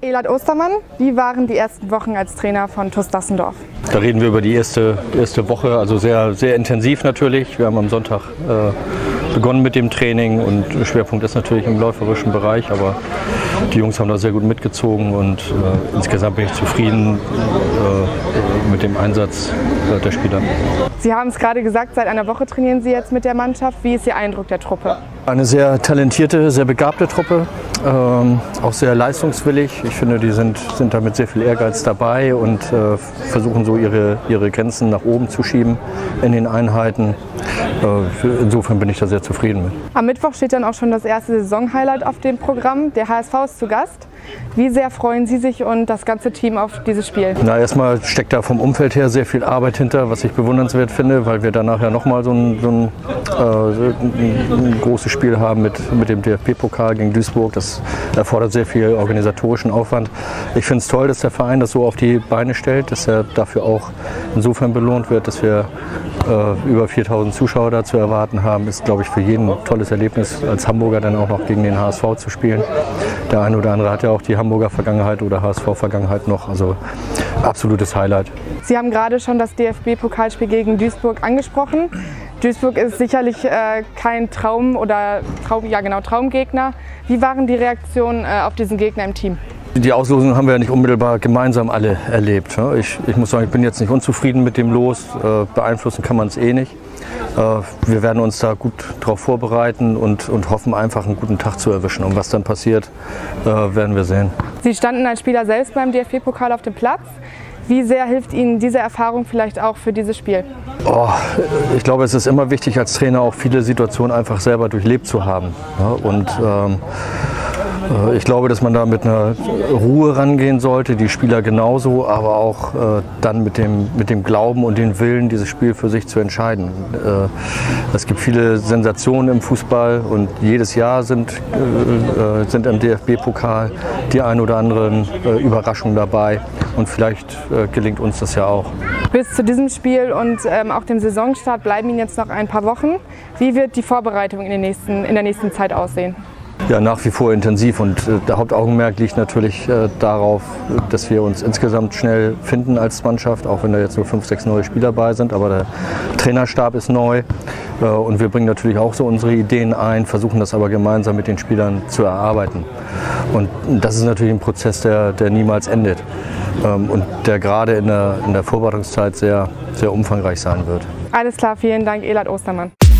Elad Ostermann, wie waren die ersten Wochen als Trainer von TuS Dassendorf? Da reden wir über die erste Woche, also sehr, sehr intensiv natürlich. Wir haben am Sonntag begonnen mit dem Training und Schwerpunkt ist natürlich im läuferischen Bereich, aber die Jungs haben da sehr gut mitgezogen und insgesamt bin ich zufrieden mit dem Einsatz der Spieler. Sie haben es gerade gesagt, seit einer Woche trainieren Sie jetzt mit der Mannschaft. Wie ist Ihr Eindruck der Truppe? Eine sehr talentierte, sehr begabte Truppe, auch sehr leistungswillig. Ich finde, die sind da mit sehr viel Ehrgeiz dabei und versuchen so ihre Grenzen nach oben zu schieben in den Einheiten. Insofern bin ich da sehr zufrieden mit. Am Mittwoch steht dann auch schon das erste Saisonhighlight auf dem Programm. Der HSV ist zu Gast. Wie sehr freuen Sie sich und das ganze Team auf dieses Spiel? Na, erstmal steckt da vom Umfeld her sehr viel Arbeit hinter, was ich bewundernswert finde, weil wir danach ja nochmal so ein großes Spiel haben mit dem DFB-Pokal gegen Duisburg. Das erfordert sehr viel organisatorischen Aufwand. Ich finde es toll, dass der Verein das so auf die Beine stellt, dass er dafür auch insofern belohnt wird, dass wir über 4000 Zuschauer da zu erwarten haben. Ist, glaube ich, für jeden ein tolles Erlebnis, als Hamburger dann auch noch gegen den HSV zu spielen. Der eine oder andere hat ja auch die Hamburger Vergangenheit oder HSV-Vergangenheit noch. Also absolutes Highlight. Sie haben gerade schon das DFB-Pokalspiel gegen Duisburg angesprochen. Duisburg ist sicherlich kein Traumgegner. Wie waren die Reaktionen auf diesen Gegner im Team? Die Auslosung haben wir ja nicht unmittelbar gemeinsam alle erlebt. Ich muss sagen, ich bin jetzt nicht unzufrieden mit dem Los. Beeinflussen kann man es eh nicht. Wir werden uns da gut darauf vorbereiten und hoffen einfach einen guten Tag zu erwischen. Und was dann passiert, werden wir sehen. Sie standen als Spieler selbst beim DFB-Pokal auf dem Platz. Wie sehr hilft Ihnen diese Erfahrung vielleicht auch für dieses Spiel? Ich glaube, es ist immer wichtig, als Trainer auch viele Situationen einfach selber durchlebt zu haben. Ich glaube, dass man da mit einer Ruhe rangehen sollte, die Spieler genauso, aber auch dann mit dem Glauben und dem Willen, dieses Spiel für sich zu entscheiden. Es gibt viele Sensationen im Fußball und jedes Jahr sind im DFB-Pokal die ein oder anderen Überraschungen dabei und vielleicht gelingt uns das ja auch. Bis zu diesem Spiel und auch dem Saisonstart bleiben Ihnen jetzt noch ein paar Wochen. Wie wird die Vorbereitung in der nächsten Zeit aussehen? Ja, nach wie vor intensiv und der Hauptaugenmerk liegt natürlich darauf, dass wir uns insgesamt schnell finden als Mannschaft, auch wenn da jetzt nur 5, 6 neue Spieler bei sind, aber der Trainerstab ist neu und wir bringen natürlich auch so unsere Ideen ein, versuchen das aber gemeinsam mit den Spielern zu erarbeiten. Und das ist natürlich ein Prozess, der niemals endet und der gerade in der Vorbereitungszeit sehr, sehr umfangreich sein wird. Alles klar, vielen Dank, Elad Ostermann.